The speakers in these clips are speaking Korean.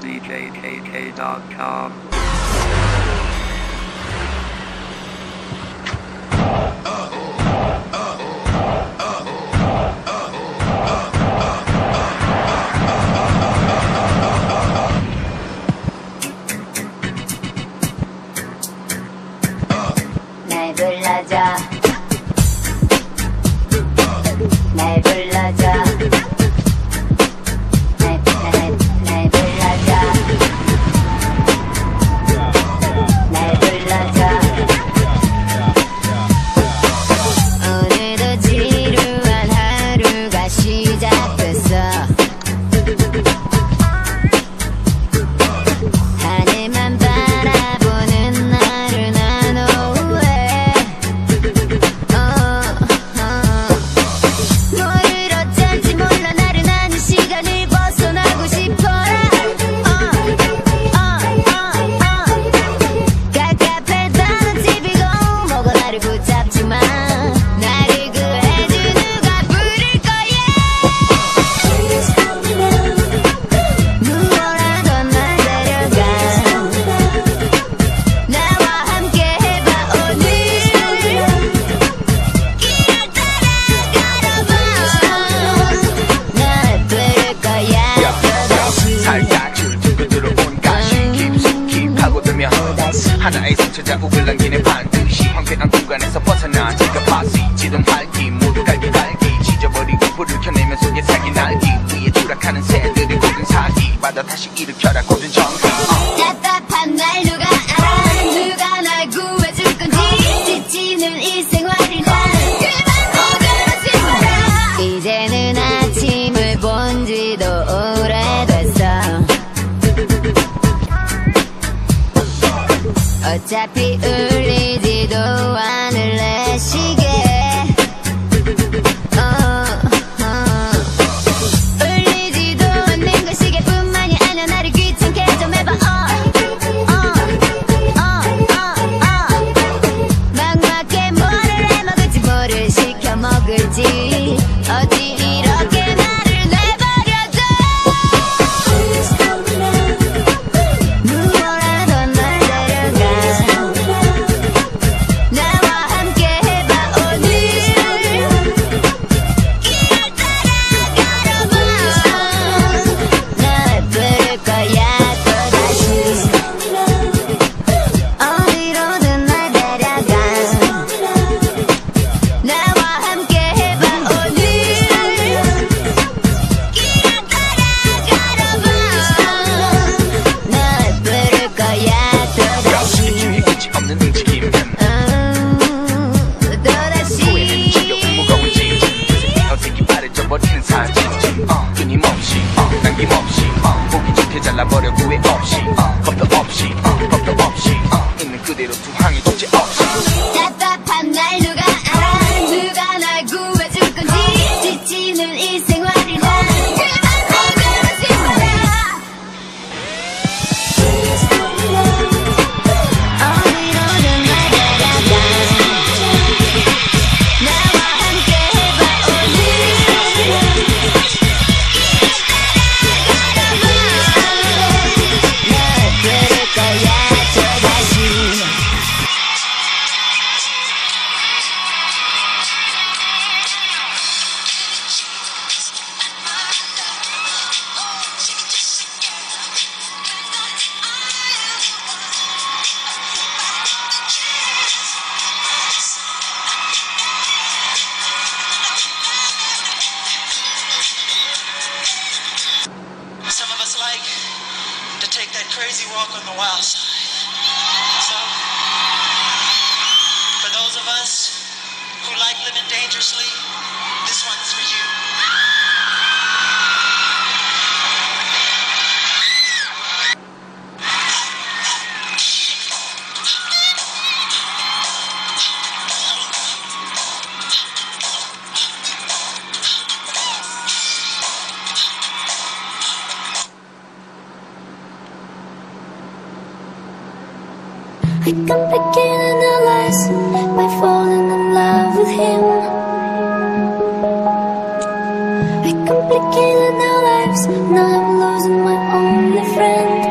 EMSDHL.com. 날 불러줘 날 불러줘 날 불러줘 날 불러줘 오늘도 지루한 하루가 시작됐어 하늘만 바라보는 나른한 오후에 뭐를 어쩔지 몰라 나른한 이 시간을 벗어나고 싶어라 갑갑했다는 TV고 뭐가 나를 붙잡지마 나를 구해줄 누가 부를 거야 무엇라도 날 데려가 나와 함께 해봐 오늘 길 따라가려봐 날 부를 거야 또다시 살짝 줄두고 들어온 가시 깊숙이 파고들면 하나의 상처 자국을 남기는 반드시 황폐한 공간에서 벗어나 제가 파시 지던 활기 모두 갈기 지져버리고 불을 켜내면 속에 살기 날기 위에 추락하는 새들의 고든 사기 바다 다시 일으켜라 고든 전기 답답한 날 누가 알아 누가 날 구해줄 건지 지치는 이 생활을 난 그만 오그라지 마라 이제는 아침을 본 지도 오래됐어 어차피 울리지도 않을 내 시계 울리지도 않는 그 시계뿐만이 아니야 나를 귀찮게 좀 해봐 막막해 뭐를 해먹을지 뭐를 시켜 먹을지 어디 이렇게 나를 내버려둬 무엇라도 날 데려가 나와 함께 해봐 오늘 길 따라가려봐 날 부를 거야 또다시 어디로든 날 데려가 나와 함께 해봐 오늘 길 따라가려봐 날 부를 거야 또다시 주위에 끝이 없는 움직임 또다시 후회는 지겨운 무거운 짐 어색이 바래져버리는 사진 끊임없이 남김없이 보기 좋게 잘라버려 후회 없이 겁도 없이 있는 그대로 두항의 주체 없이 답답한 날 누가 알아 누가 날 구해줄 건지 지치는 이 생활을 난 그만 오그라지 마라 어디로든 날 데려가 나와 함께 해봐 오늘 날 부를 거야 또다시 Some of us like to take that crazy walk on the wild side. So, for those of us who like living dangerously, this one's for you. I can begin a lesson by falling in love with him. I can begin our lives, now I'm losing my only friend.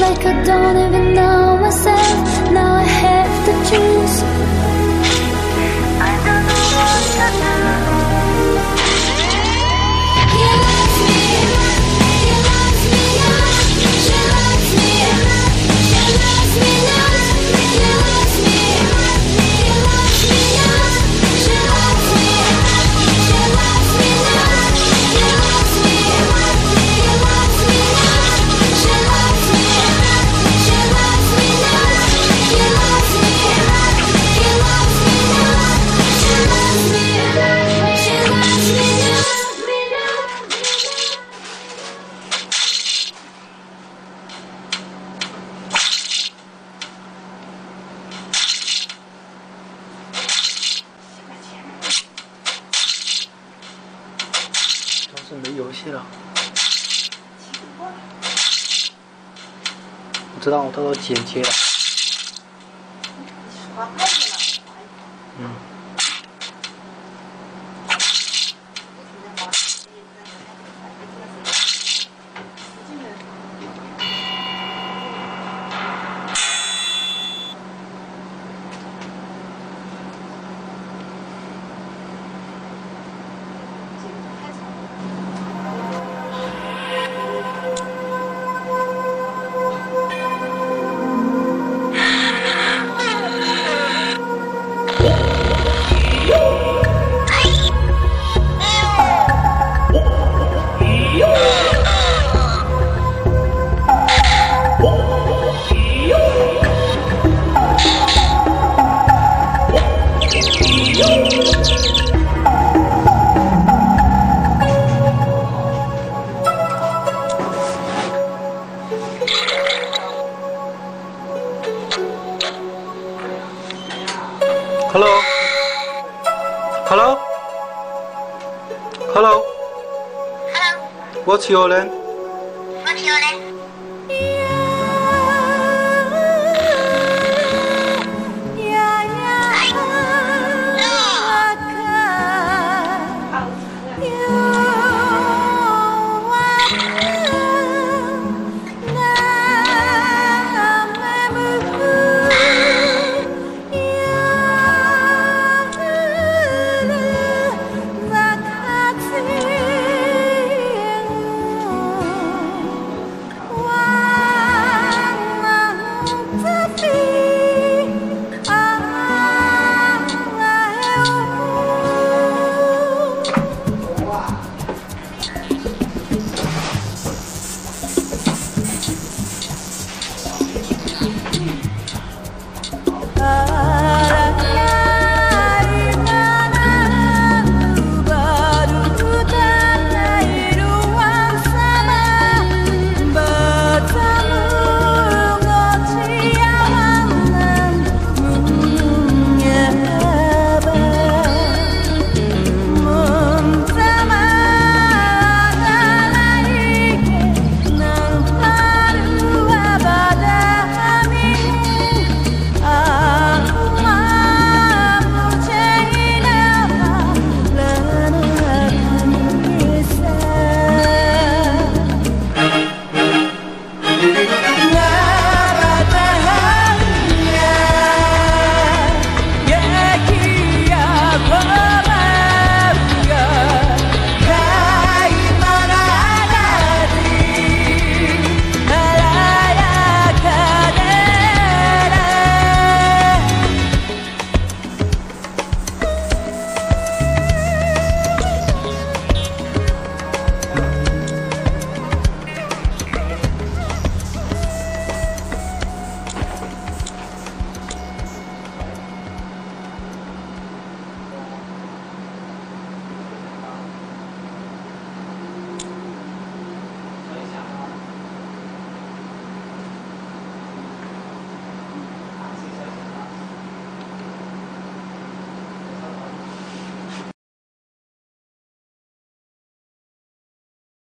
like I don't even know myself. Now I have to choose. I don't know what to do. He loves me, he loves me now. She loves me, she loves me now. He loves me, he loves me now. She loves me, she loves me now. He loves me, he loves me now. She loves me, she loves me now. He loves me, he loves me now. She loves me, she loves me now. 主要是没游戏了。我知道，我到时候剪接了。嗯。Hello? Hello? Hello? Hello, What's your name? what's your name?